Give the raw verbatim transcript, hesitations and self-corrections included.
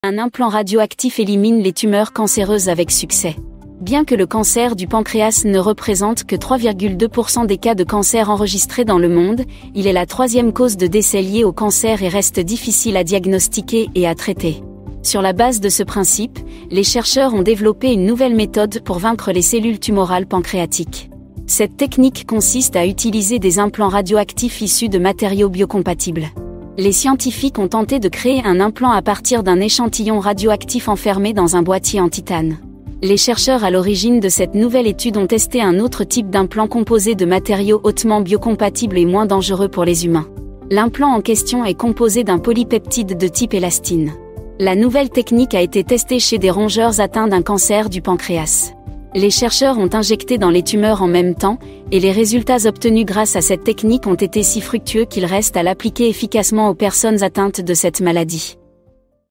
Un implant radioactif élimine les tumeurs cancéreuses avec succès. Bien que le cancer du pancréas ne représente que trois virgule deux pour cent des cas de cancer enregistrés dans le monde, il est la troisième cause de décès liée au cancer et reste difficile à diagnostiquer et à traiter. Sur la base de ce principe, les chercheurs ont développé une nouvelle méthode pour vaincre les cellules tumorales pancréatiques. Cette technique consiste à utiliser des implants radioactifs issus de matériaux biocompatibles. Les scientifiques ont tenté de créer un implant à partir d'un échantillon radioactif enfermé dans un boîtier en titane. Les chercheurs à l'origine de cette nouvelle étude ont testé un autre type d'implant composé de matériaux hautement biocompatibles et moins dangereux pour les humains. L'implant en question est composé d'un polypeptide de type élastine. La nouvelle technique a été testée chez des rongeurs atteints d'un cancer du pancréas. Les chercheurs ont injecté dans les tumeurs en même temps, et les résultats obtenus grâce à cette technique ont été si fructueux qu'il reste à l'appliquer efficacement aux personnes atteintes de cette maladie.